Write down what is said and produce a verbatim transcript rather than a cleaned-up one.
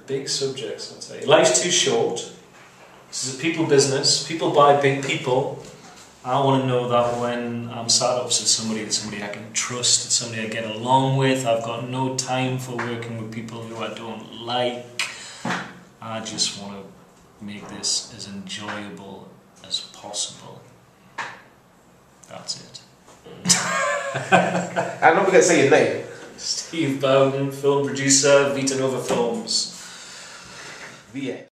big subjects, I'd say. Life's too short. This is a people business. People buy big people. I want to know that when I'm sat opposite somebody, that somebody I can trust, that somebody I get along with. I've got no time for working with people who I don't like. I just want to make this as enjoyable as possible. That's it. I'm not going to say your name. Steve Bowden, film producer, Vita Films. V A